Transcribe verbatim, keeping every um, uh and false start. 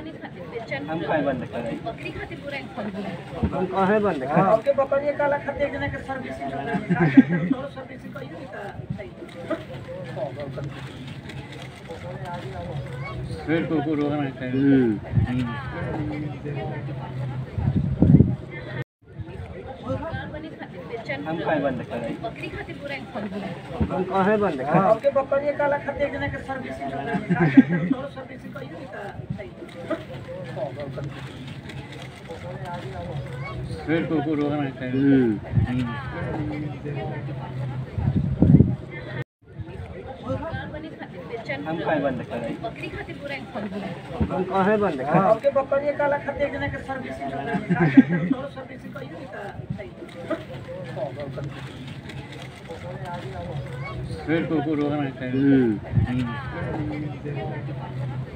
हम काय बंद करें बकरी खातिर पूरा हम काहे बंद करें आपके बकरी काला खाते एक जना के सर्विसिंग थोड़ा सर्विसिंग कहिए फिर कुकुर होना हम काय बंद करें बकरी खातिर पूरा हम काहे बंद करें आपके बकरी काला खाते एक जना के सर्विसिंग थोड़ा सर्विसिंग कहिए फिर कुकुर होना हम काय बंद करें बकरी खातिर पूरा हम काहे बंद करें आपके बकरी काला खाते एक जना के सर्विसिंग थोड़ा सर्विसिंग कहिए फिर कुकुर होना